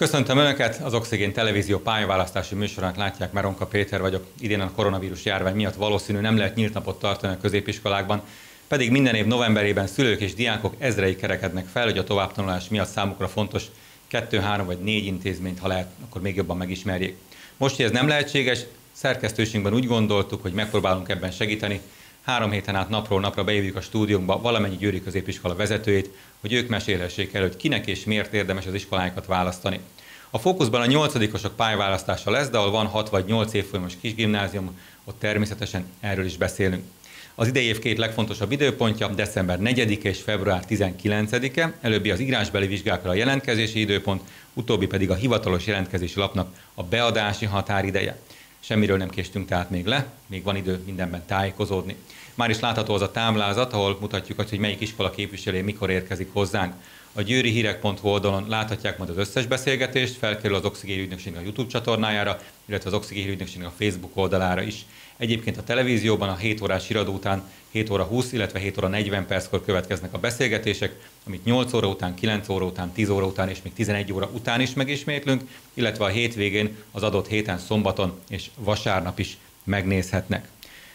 Köszöntöm Önöket, az Oxigén Televízió pályaválasztási műsorát látják, Meronka Péter vagyok. Idén a koronavírus járvány miatt valószínű nem lehet nyílt napot tartani a középiskolákban, pedig minden év novemberében szülők és diákok ezrei kerekednek fel, hogy a továbbtanulás miatt számukra fontos 2, 3 vagy 4 intézményt, ha lehet, akkor még jobban megismerjék. Most, hogy ez nem lehetséges, szerkesztőségben úgy gondoltuk, hogy megpróbálunk ebben segíteni. 3 héten át napról napra bejövjük a stúdiónkba valamennyi győri középiskola vezetőjét, hogy ők mesélhessék el, hogy kinek és miért érdemes az iskoláikat választani. A fókuszban a 8-osok pályaválasztása lesz, de ahol van 6 vagy 8 évfolyamos kisgimnázium, ott természetesen erről is beszélünk. Az idei év 2 legfontosabb időpontja december 4-e és február 19-e, előbbi az írásbeli vizsgákra a jelentkezési időpont, utóbbi pedig a hivatalos jelentkezési lapnak a beadási határideje. Semmiről nem késtünk tehát még le, még van idő mindenben tájékozódni. Már is látható az a táblázat, ahol mutatjuk azt, hogy melyik iskola képviselője mikor érkezik hozzánk. A győrihírek.hu oldalon láthatják majd az összes beszélgetést, felkerül az Oxigén Ügynökségnek a YouTube csatornájára, illetve az Oxigén Ügynökségnek a Facebook oldalára is. Egyébként a televízióban a 7 órás híradó után 7 óra 20, illetve 7 óra 40 perckor következnek a beszélgetések, amit 8 óra után, 9 óra után, 10 óra után és még 11 óra után is megismétlünk, illetve a hétvégén az adott héten szombaton és vasárnap is megnézhetnek.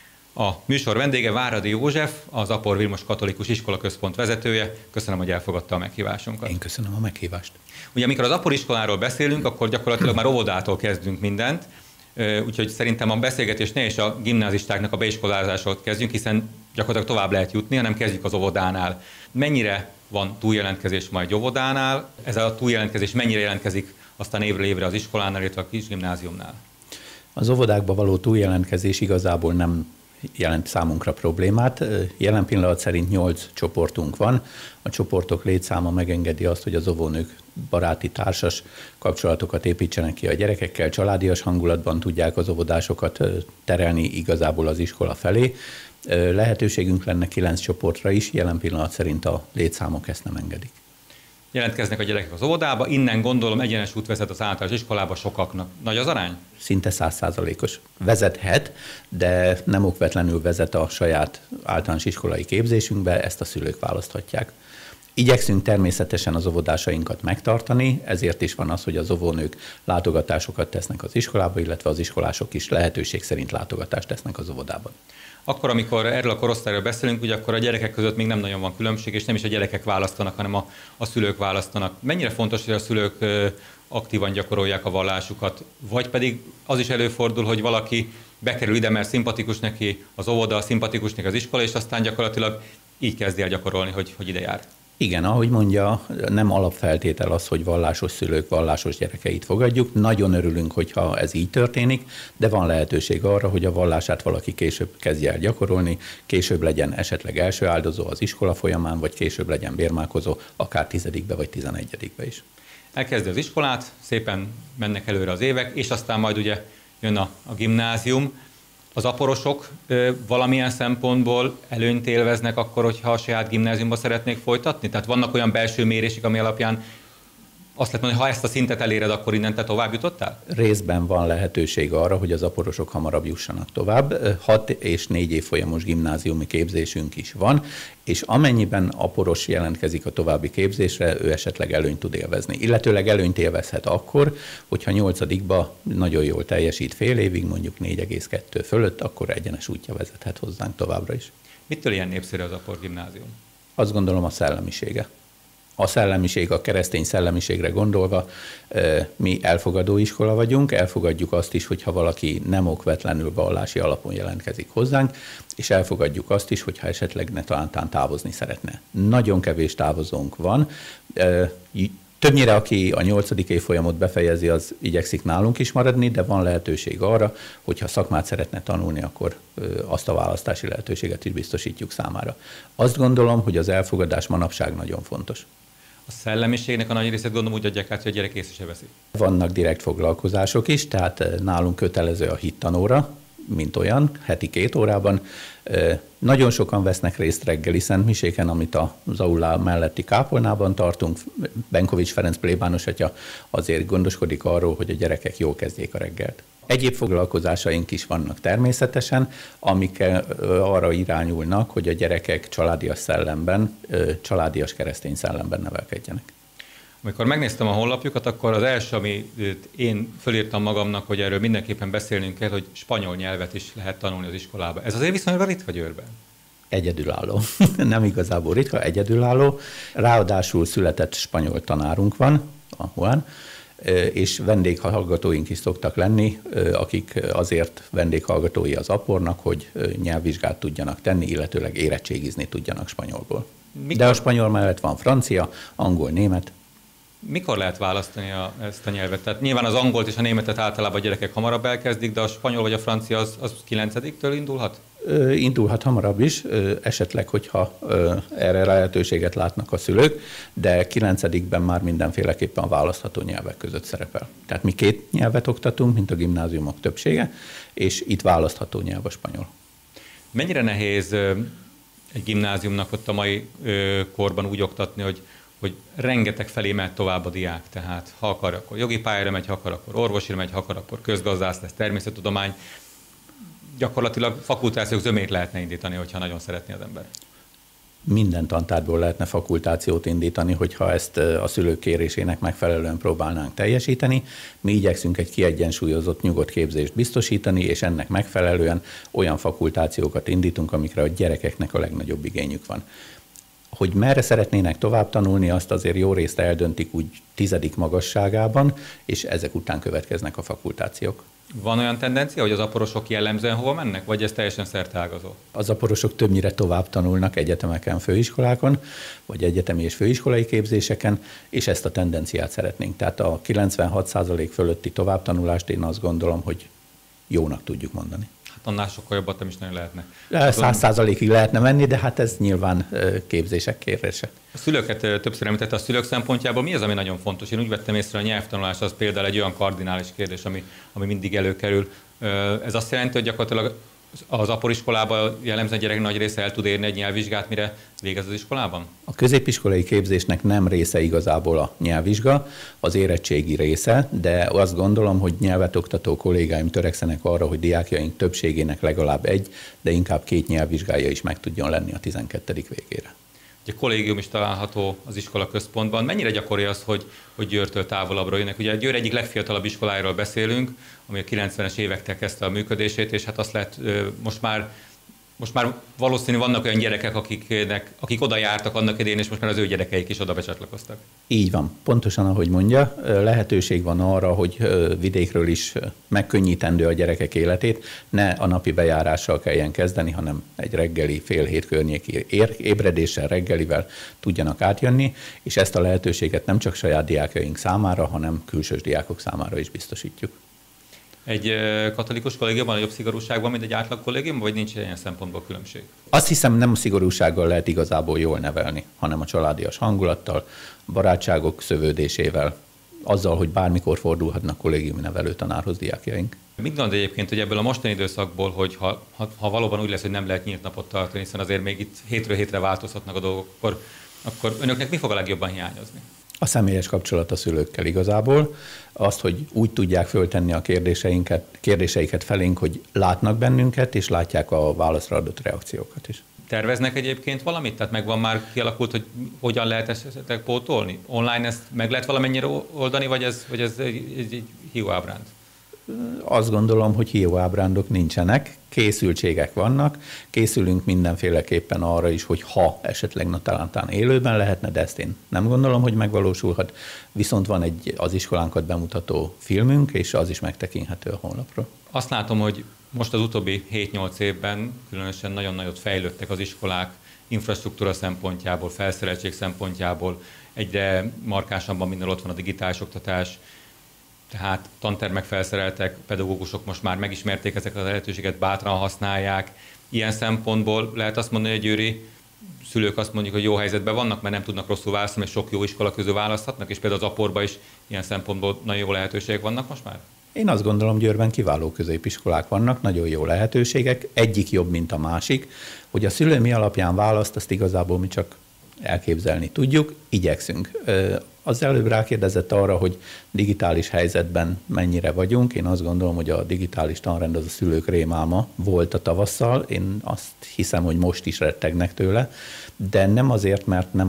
A műsor vendége Váradi József, az Apor Vilmos Katolikus Iskolaközpont vezetője. Köszönöm, hogy elfogadta a meghívásunkat. Én köszönöm a meghívást. Ugye amikor az Apor iskoláról beszélünk, akkor gyakorlatilag már óvodától kezdünk mindent, úgyhogy szerintem a beszélgetés ne is a gimnázistáknak a beiskolázásról kezdjünk, hiszen gyakorlatilag tovább lehet jutni, hanem kezdjük az óvodánál. Mennyire van túljelentkezés majd óvodánál? Ez a túljelentkezés mennyire jelentkezik aztán évről évre az iskolánál, illetve a kisgimnáziumnál? Az óvodákba való túljelentkezés igazából nem jelent számunkra problémát. Jelen pillanat szerint 8 csoportunk van. A csoportok létszáma megengedi azt, hogy az óvónők baráti, társas kapcsolatokat építsenek ki a gyerekekkel, családias hangulatban tudják az óvodásokat terelni igazából az iskola felé. Lehetőségünk lenne 9 csoportra is, jelen pillanat szerint a létszámok ezt nem engedik. Jelentkeznek a gyerekek az óvodába, innen gondolom egyenes út vezet az általános iskolába sokaknak. Nagy az arány? Szinte 100%-os. Vezethet, de nem okvetlenül vezet a saját általános iskolai képzésünkbe, ezt a szülők választhatják. Igyekszünk természetesen az óvodásainkat megtartani, ezért is van az, hogy az óvónők látogatásokat tesznek az iskolába, illetve az iskolások is lehetőség szerint látogatást tesznek az óvodában. Akkor, amikor erről a korosztályról beszélünk, ugye akkor a gyerekek között még nem nagyon van különbség, és nem is a gyerekek választanak, hanem a szülők választanak. Mennyire fontos, hogy a szülők aktívan gyakorolják a vallásukat, vagy pedig az is előfordul, hogy valaki bekerül ide, mert szimpatikus neki az óvoda, szimpatikus neki az iskola, és aztán gyakorlatilag így kezdi el gyakorolni, hogy ide jár. Igen, ahogy mondja, nem alapfeltétel az, hogy vallásos szülők vallásos gyerekeit fogadjuk. Nagyon örülünk, hogyha ez így történik, de van lehetőség arra, hogy a vallását valaki később kezdje el gyakorolni, később legyen esetleg első áldozó az iskola folyamán, vagy később legyen bérmálkozó, akár 10-be vagy 11-be is. Elkezdi az iskolát, szépen mennek előre az évek, és aztán majd ugye jön a gimnázium. Az aporosok valamilyen szempontból előnyt élveznek akkor, hogyha a saját gimnáziumba szeretnék folytatni? Tehát vannak olyan belső mérések, ami alapján azt lehet mondani, hogy ha ezt a szintet eléred, akkor innen te tovább jutottál? Részben van lehetőség arra, hogy az aporosok hamarabb jussanak tovább. 6 és 4 évfolyamos gimnáziumi képzésünk is van, és amennyiben aporos jelentkezik a további képzésre, ő esetleg előnyt tud élvezni. Illetőleg előnyt élvezhet akkor, hogyha 8-ba nagyon jól teljesít fél évig, mondjuk 4,2 fölött, akkor egyenes útja vezethet hozzánk továbbra is. Mitől ilyen népszerű az Apor gimnázium? Azt gondolom a szellemisége. A szellemiség, a keresztény szellemiségre gondolva, mi elfogadó iskola vagyunk, elfogadjuk azt is, hogyha valaki nem okvetlenül vallási alapon jelentkezik hozzánk, és elfogadjuk azt is, hogyha esetleg netán távozni szeretne. Nagyon kevés távozónk van. Többnyire, aki a 8. évfolyamot befejezi, az igyekszik nálunk is maradni, de van lehetőség arra, hogyha szakmát szeretne tanulni, akkor azt a választási lehetőséget is biztosítjuk számára. Azt gondolom, hogy az elfogadás manapság nagyon fontos. A szellemiségnek a nagy részét gondolom úgy adják át, hogy a gyerek észre se veszi. Vannak direkt foglalkozások is, tehát nálunk kötelező a hittanóra, mint olyan, heti 2 órában. Nagyon sokan vesznek részt reggeli szentmiséken, amit az aulá melletti kápolnában tartunk. Benkovics Ferenc plébános atya azért gondoskodik arról, hogy a gyerekek jól kezdjék a reggelt. Egyéb foglalkozásaink is vannak természetesen, amik arra irányulnak, hogy a gyerekek családias szellemben, családias keresztény szellemben nevelkedjenek. Amikor megnéztem a honlapjukat, akkor az első, amit én fölírtam magamnak, hogy erről mindenképpen beszélnünk kell, hogy spanyol nyelvet is lehet tanulni az iskolába. Ez azért viszonylag ritka Győrben. Egyedülálló. Nem igazából ritka, egyedülálló. Ráadásul született spanyol tanárunk van, a Juan, és vendéghallgatóink is szoktak lenni, akik azért vendéghallgatói az Appornak, hogy nyelvvizsgát tudjanak tenni, illetőleg érettségizni tudjanak spanyolból. De a spanyol mellett van francia, angol, német. Mikor lehet választani ezt a nyelvet? Tehát nyilván az angolt és a németet általában a gyerekek hamarabb elkezdik, de a spanyol vagy a francia az 9-től indulhat? Indulhat hamarabb is, esetleg, hogyha erre lehetőséget látnak a szülők, de 9-ben már mindenféleképpen a választható nyelvek között szerepel. Tehát mi 2 nyelvet oktatunk, mint a gimnáziumok többsége, és itt választható nyelv a spanyol. Mennyire nehéz egy gimnáziumnak ott a mai korban úgy oktatni, hogy rengeteg felé mehet tovább a diák, tehát ha akar, akkor jogi pályára megy, ha akar, akkor orvosira megy, ha akar, akkor közgazdász lesz, természettudomány. Gyakorlatilag fakultációk zömét lehetne indítani, hogyha nagyon szeretné az ember. Minden tantárból lehetne fakultációt indítani, hogyha ezt a szülők kérésének megfelelően próbálnánk teljesíteni. Mi igyekszünk egy kiegyensúlyozott, nyugodt képzést biztosítani, és ennek megfelelően olyan fakultációkat indítunk, amikre a gyerekeknek a legnagyobb igényük van. Hogy merre szeretnének tovább tanulni, azt azért jó részt eldöntik úgy 10. magasságában, és ezek után következnek a fakultációk. Van olyan tendencia, hogy az aporosok jellemzően hova mennek, vagy ez teljesen szerteágazó? Az aporosok többnyire tovább tanulnak egyetemeken, főiskolákon, vagy egyetemi és főiskolai képzéseken, és ezt a tendenciát szeretnénk. Tehát a 96% fölötti továbbtanulást én azt gondolom, hogy jónak tudjuk mondani. Hát annál sokkal jobbat nem is nagyon lehetne. 100%-ig lehetne menni, de hát ez nyilván képzések kérdése. A szülőket többször említette, a szülők szempontjából mi az, ami nagyon fontos? Én úgy vettem észre, a nyelvtanulás az például egy olyan kardinális kérdés, ami mindig előkerül. Ez azt jelenti, hogy gyakorlatilag az aporiskolában jellemzően gyerek nagy része el tud érni egy nyelvvizsgát, mire végez az iskolában? A középiskolai képzésnek nem része igazából a nyelvvizsga, az érettségi része, de azt gondolom, hogy nyelvet oktató kollégáim törekszenek arra, hogy diákjaink többségének legalább 1, de inkább 2 nyelvvizsgája is meg tudjon lenni a 12. végére. Ugye kollégium is található az iskola központban. Mennyire gyakori az, hogy Győrtől távolabbra jönnek? Ugye Győr egyik legfiatalabb iskolájáról beszélünk, ami a 90-es évektől kezdte a működését, és hát azt lehet most már valószínű vannak olyan gyerekek, akik oda jártak annak idején, és most már az ő gyerekeik is oda becsatlakoztak. Így van. Pontosan ahogy mondja, lehetőség van arra, hogy vidékről is megkönnyítendő a gyerekek életét, ne a napi bejárással kelljen kezdeni, hanem egy reggeli, fél 7 környéki ébredéssel, reggelivel tudjanak átjönni, és ezt a lehetőséget nem csak saját diákjaink számára, hanem külsős diákok számára is biztosítjuk. Egy katolikus kollégiumban nagyobb szigorúságban, mint egy átlag kollégiumban, vagy nincs ilyen szempontból különbség? Azt hiszem, nem a szigorúsággal lehet igazából jól nevelni, hanem a családias hangulattal, barátságok szövődésével, azzal, hogy bármikor fordulhatnak kollégiumi nevelőtanárhoz diákjaink. Mit gondol egyébként, hogy ebből a mostani időszakból, hogy ha valóban úgy lesz, hogy nem lehet nyílt napot tartani, hiszen azért még itt hétről hétre változhatnak a dolgok, akkor önöknek mi fog a legjobban hiányozni? A személyes kapcsolat a szülőkkel igazából, azt, hogy úgy tudják föltenni a kérdéseiket felénk, hogy látnak bennünket, és látják a válaszra adott reakciókat is. Terveznek egyébként valamit? Tehát megvan már kialakult, hogy hogyan lehet ezt pótolni? Online ezt meg lehet valamennyire oldani, vagy ez egy hiúábránd? Azt gondolom, hogy hiúábrándok nincsenek, készültségek vannak, készülünk mindenféleképpen arra is, hogy ha esetleg talán élőben lehetne, de ezt én nem gondolom, hogy megvalósulhat, viszont van egy az iskolánkat bemutató filmünk, és az is megtekinthető a honlapról. Azt látom, hogy most az utóbbi 7-8 évben különösen nagyon nagyot fejlődtek az iskolák infrastruktúra szempontjából, felszereltség szempontjából, egyre markánsabban minden ott van a digitális oktatás, tehát tantermek felszereltek, pedagógusok most már megismerték ezeket a lehetőséget, bátran használják. Ilyen szempontból lehet azt mondani, hogy győri szülők azt mondjuk, hogy jó helyzetben vannak, mert nem tudnak rosszul választani, és sok jó iskola közül választhatnak, és például az Aporban is ilyen szempontból nagyon jó lehetőségek vannak most már? Én azt gondolom, Győrben kiváló középiskolák vannak, nagyon jó lehetőségek, egyik jobb, mint a másik. Hogy a szülő mi alapján választ, azt igazából mi csak elképzelni tudjuk, igyekszünk. Az előbb rákérdezett arra, hogy digitális helyzetben mennyire vagyunk. Én azt gondolom, hogy a digitális tanrend az a szülők rémálma volt a tavasszal. Én azt hiszem, hogy most is rettegnek tőle, de nem azért, mert nem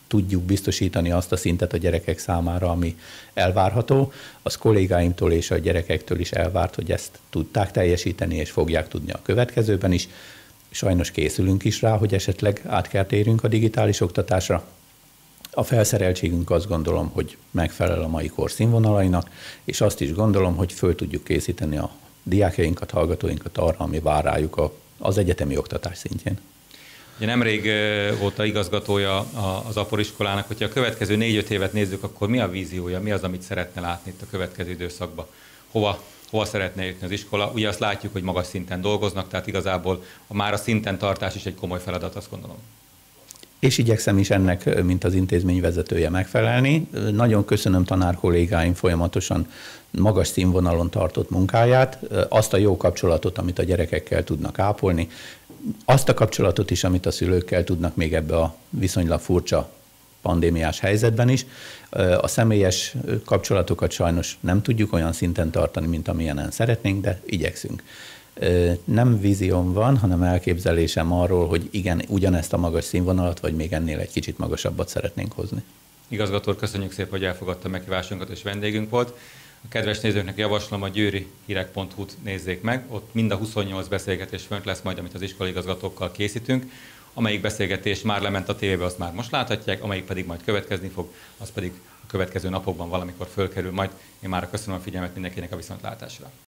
tudjuk biztosítani azt a szintet a gyerekek számára, ami elvárható. Az kollégáimtól és a gyerekektől is elvárt, hogy ezt tudták teljesíteni, és fogják tudni a következőben is. Sajnos készülünk is rá, hogy esetleg át kell térjünk a digitális oktatásra. A felszereltségünk azt gondolom, hogy megfelel a mai kor színvonalainak, és azt is gondolom, hogy föl tudjuk készíteni a diákjainkat, hallgatóinkat arra, ami vár rájuk az egyetemi oktatás szintjén. Ugye nemrég volt igazgatója az aporiskolának, hogyha a következő 4-5 évet nézzük, akkor mi a víziója, mi az, amit szeretne látni itt a következő időszakban? Hova szeretne jutni az iskola? Ugye azt látjuk, hogy magas szinten dolgoznak, tehát igazából már a szinten tartás is egy komoly feladat, azt gondolom. És igyekszem is ennek, mint az intézmény vezetője megfelelni. Nagyon köszönöm tanár kollégáim folyamatosan magas színvonalon tartott munkáját, azt a jó kapcsolatot, amit a gyerekekkel tudnak ápolni, azt a kapcsolatot is, amit a szülőkkel tudnak még ebbe a viszonylag furcsa pandémiás helyzetben is. A személyes kapcsolatokat sajnos nem tudjuk olyan szinten tartani, mint amilyenen szeretnénk, de igyekszünk. Nem vízióm van, hanem elképzelésem arról, hogy igen, ugyanezt a magas színvonalat, vagy még ennél egy kicsit magasabbat szeretnénk hozni. Igazgató úr, köszönjük szépen, hogy elfogadta meghívásunkat és vendégünk volt. A kedves nézőknek javaslom, a győrihírek.hu-t nézzék meg, ott mind a 28 beszélgetés fönt lesz majd, amit az iskolaigazgatókkal készítünk. Amelyik beszélgetés már lement a tévébe, azt már most láthatják, amelyik pedig majd következni fog, az pedig a következő napokban valamikor fölkerül majd. Én már köszönöm a figyelmet mindenkinek, a viszontlátásra.